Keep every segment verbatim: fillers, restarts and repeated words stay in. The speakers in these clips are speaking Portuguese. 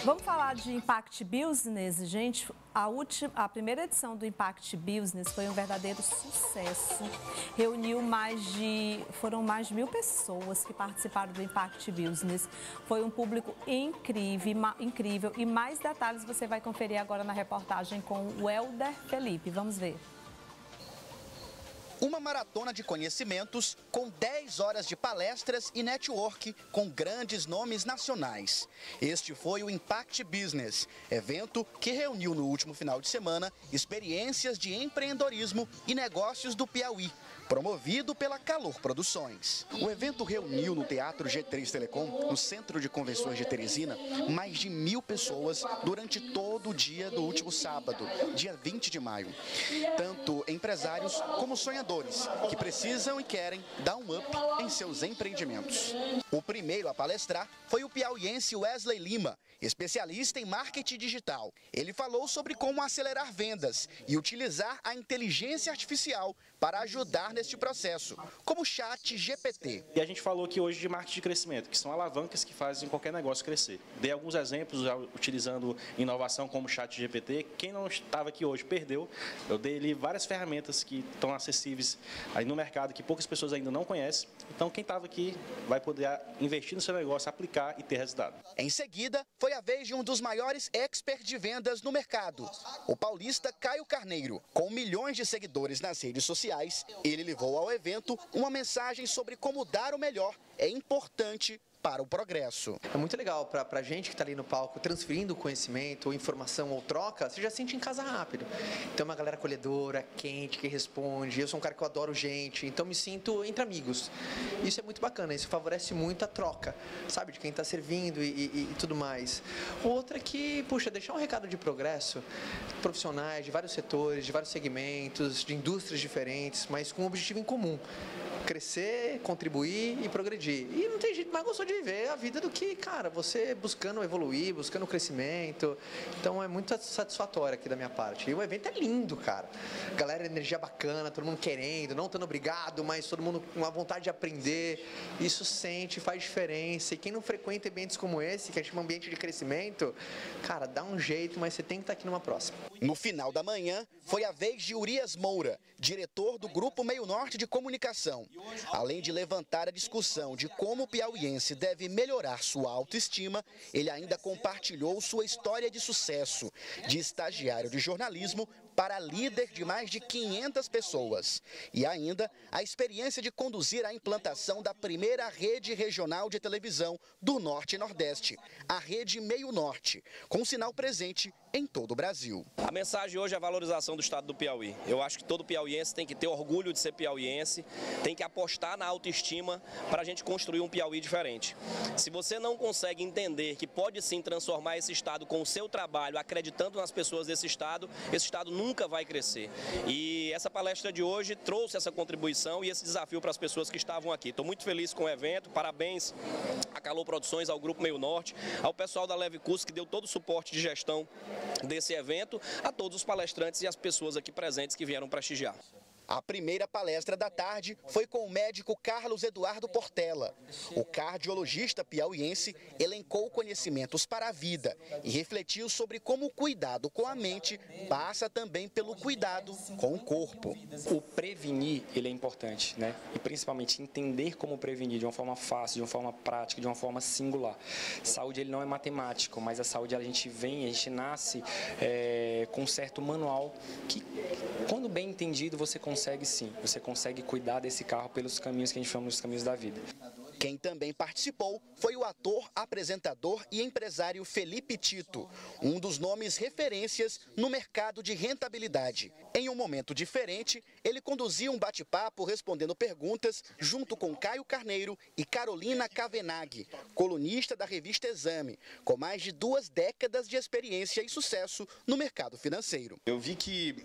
Vamos falar de Impact Business, gente. A, última, a primeira edição do Impact Business foi um verdadeiro sucesso. Reuniu mais de, foram mais de mil pessoas que participaram do Impact Business. Foi um público incrível, incrível. E mais detalhes você vai conferir agora na reportagem com o Helder Felipe. Vamos ver. Uma maratona de conhecimentos com dez horas de palestras e network com grandes nomes nacionais. Este foi o Impact Business, evento que reuniu no último final de semana experiências de empreendedorismo e negócios do Piauí, promovido pela Calor Produções. O evento reuniu no Teatro G três Telecom, no Centro de Convenções de Teresina, mais de mil pessoas durante todo o dia do último sábado, dia vinte de maio. Tanto empresários como sonhadores que precisam e querem dar um up em seus empreendimentos. O primeiro a palestrar foi o piauiense Wesley Lima, especialista em marketing digital. Ele falou sobre como acelerar vendas e utilizar a inteligência artificial para ajudar neste processo, como o Chat G P T. E a gente falou aqui hoje de marketing de crescimento, que são alavancas que fazem qualquer negócio crescer. Dei alguns exemplos utilizando inovação como o Chat G P T. Quem não estava aqui hoje perdeu. Eu dei ali várias ferramentas que estão acessíveis aí no mercado, que poucas pessoas ainda não conhecem. Então, quem estava aqui vai poder investir no seu negócio, aplicar e ter resultado. Em seguida, foi a vez de um dos maiores experts de vendas no mercado, o paulista Caio Carneiro. Com milhões de seguidores nas redes sociais, ele levou ao evento uma mensagem sobre como dar o melhor é importante para o progresso. É muito legal para a gente que está ali no palco transferindo conhecimento, ou informação ou troca, você já sente em casa rápido. Então é uma galera acolhedora, quente, que responde. Eu sou um cara que eu adoro gente, então me sinto entre amigos. Isso é muito bacana, isso favorece muito a troca, sabe, de quem está servindo e, e, e tudo mais. Outra é que, puxa, deixar um recado de progresso, profissionais de vários setores, de vários segmentos, de indústrias diferentes, mas com um objetivo em comum. Crescer, contribuir e progredir. E não tem jeito mais gostoso de viver a vida do que, cara, você buscando evoluir, buscando crescimento. Então é muito satisfatório aqui da minha parte. E o evento é lindo, cara. Galera, energia bacana, todo mundo querendo, não estando obrigado, mas todo mundo com a vontade de aprender. Isso sente, faz diferença. E quem não frequenta eventos como esse, que é um ambiente de crescimento, cara, dá um jeito, mas você tem que estar aqui numa próxima. No final da manhã, foi a vez de Urias Moura, diretor do Grupo Meio Norte de Comunicação. Além de levantar a discussão de como o piauiense deve melhorar sua autoestima, ele ainda compartilhou sua história de sucesso, de estagiário de jornalismo para líder de mais de quinhentas pessoas. E ainda a experiência de conduzir a implantação da primeira rede regional de televisão do Norte e Nordeste, a Rede Meio Norte, com sinal presente em todo o Brasil. A mensagem hoje é a valorização do estado do Piauí. Eu acho que todo piauiense tem que ter orgulho de ser piauiense, tem que apostar na autoestima para a gente construir um Piauí diferente. Se você não consegue entender que pode sim transformar esse estado com o seu trabalho, acreditando nas pessoas desse estado, esse estado nunca vai crescer. E essa palestra de hoje trouxe essa contribuição e esse desafio para as pessoas que estavam aqui. Estou muito feliz com o evento, parabéns à Calor Produções, ao Grupo Meio Norte, ao pessoal da Leve Curso que deu todo o suporte de gestão desse evento, a todos os palestrantes e as pessoas aqui presentes que vieram prestigiar. A primeira palestra da tarde foi com o médico Carlos Eduardo Portela. O cardiologista piauiense elencou conhecimentos para a vida e refletiu sobre como o cuidado com a mente passa também pelo cuidado com o corpo. O prevenir, ele é importante, né? E principalmente entender como prevenir de uma forma fácil, de uma forma prática, de uma forma singular. Saúde, ele não é matemático, mas a saúde a gente vem, a gente nasce é, com um certo manual que, quando bem entendido, você consegue consegue sim, você consegue cuidar desse carro pelos caminhos que a gente chama os caminhos da vida. Quem também participou foi o ator, apresentador e empresário Felipe Tito, um dos nomes referências no mercado de rentabilidade. Em um momento diferente, ele conduziu um bate-papo respondendo perguntas junto com Caio Carneiro e Carolina Cavenaghi, colunista da revista Exame, com mais de duas décadas de experiência e sucesso no mercado financeiro. Eu vi que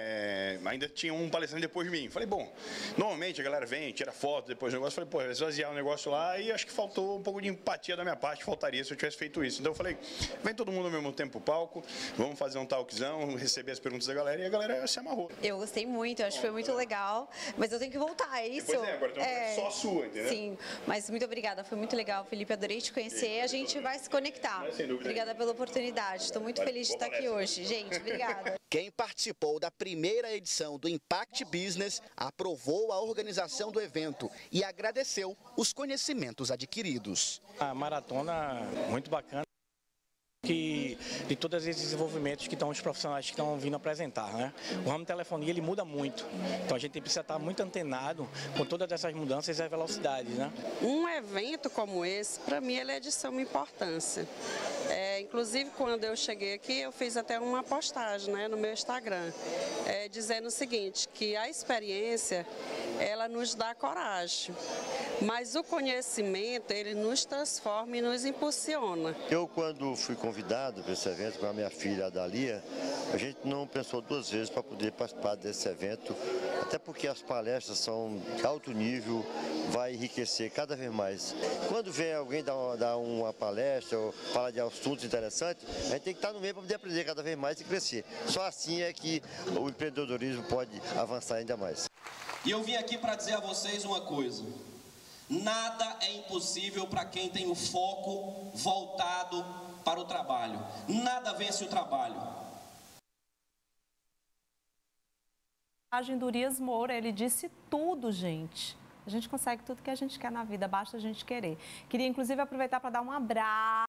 é, ainda tinha um palestrante depois de mim. Falei, bom, normalmente a galera vem, tira foto depois do negócio. Falei, pô, esvaziar o negócio lá e acho que faltou um pouco de empatia da minha parte, faltaria se eu tivesse feito isso. Então eu falei, vem todo mundo ao mesmo tempo pro palco, vamos fazer um talkzão, receber as perguntas da galera e a galera se amarrou. Eu gostei muito, acho que foi muito legal, mas eu tenho que voltar, é isso? Pois é, agora tem uma é, só sua, entendeu? Sim, mas muito obrigada, foi muito legal, Felipe, adorei te conhecer, a gente vai se conectar. Sem dúvida. Obrigada pela oportunidade, estou muito feliz de estar aqui hoje, gente, obrigada. Quem participou da primeira edição do Impact Business aprovou a organização do evento e agradeceu os conhecimentos adquiridos. A maratona muito bacana. Que, de todos esses desenvolvimentos que estão os profissionais que estão vindo apresentar, né? O ramo de telefonia ele muda muito, então a gente precisa estar muito antenado com todas essas mudanças e as velocidades, né? Um evento como esse, para mim, ele é de suma importância. É, inclusive, quando eu cheguei aqui, eu fiz até uma postagem, né, no meu Instagram, é, dizendo o seguinte, que a experiência, ela nos dá coragem, mas o conhecimento, ele nos transforma e nos impulsiona. Eu, quando fui convidado para esse evento com a minha filha, a Dalia, a gente não pensou duas vezes para poder participar desse evento, até porque as palestras são de alto nível, vai enriquecer cada vez mais. Quando vem alguém dar uma, dar uma palestra ou falar de assuntos interessantes, a gente tem que estar no meio para poder aprender cada vez mais e crescer. Só assim é que o empreendedorismo pode avançar ainda mais. E eu vim aqui para dizer a vocês uma coisa. Nada é impossível para quem tem o foco voltado para o trabalho. Nada vence o trabalho. A do Urias Moura, ele disse tudo, gente. A gente consegue tudo que a gente quer na vida, basta a gente querer. Queria, inclusive, aproveitar para dar um abraço.